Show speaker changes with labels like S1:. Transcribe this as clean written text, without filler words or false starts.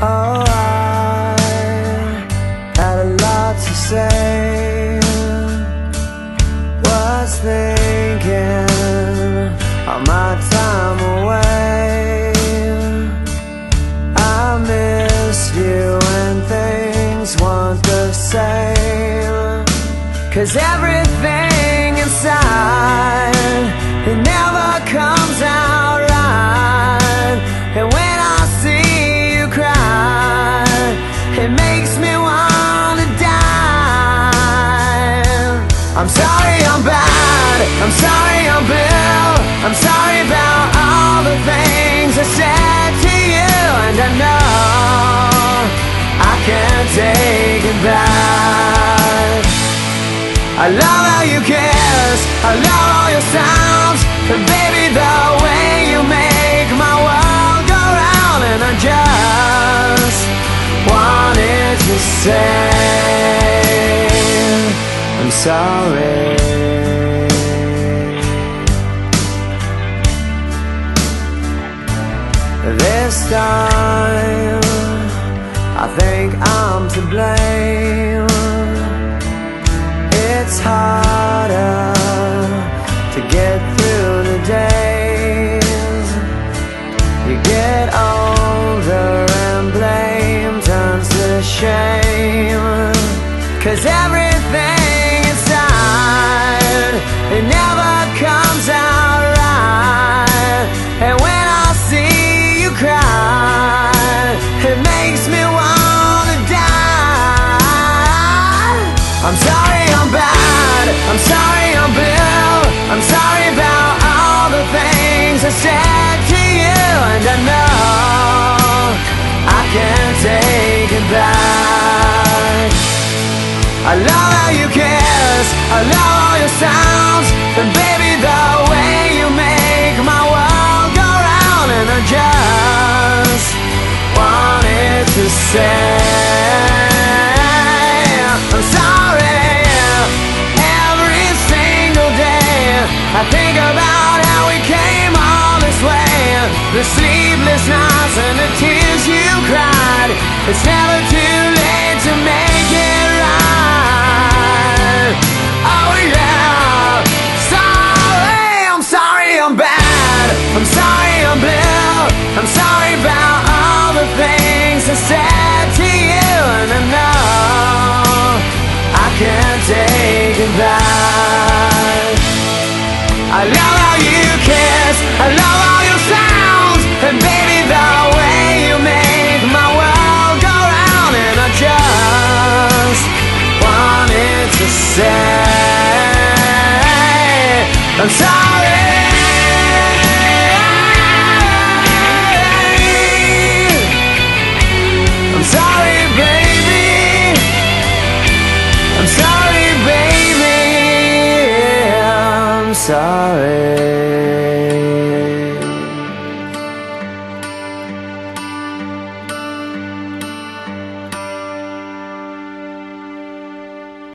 S1: Oh, I had a lot to say. Was thinking of my time away. I missed you when things weren't the same. 'Cause everything inside, it never comes out right. And when I see you cry, it makes me want to die. I'm sorry I'm bad, I'm sorry I'm Bill, I'm sorry about all the things I said to you. And I know I can't take it back. I love how you kiss, I love all your sounds, and baby the way you make my world go round. And I just wanted to say I'm sorry. This time I think I'm to blame. It's harder to get through the days. You get older and blame turns to shame. 'Cause everything inside, it never comes out right. And when I see you cry, it makes me want to die. I'm sorry I'm bad, I'm sorry I'm Bill, I'm sorry about all the things I said to you. And I know I can't take it back. I love how you kiss, I love all your sounds, and baby the way you make my world go round. And I just wanted to say I'm sorry. Every single day I think about how we came all this way. The sleepless nights and the tears you cried. It's never too late to make it right. Oh yeah. Sorry, I'm sorry I'm bad, I'm sorry I'm Bill, I'm sorry about all the things I said to you. And I know I can't take it back. I love how you kiss, I love all your sounds, and baby the way you make my world go round. And I just wanted to say I'm sorry. I'm sorry baby, I'm sorry baby, I'm sorry.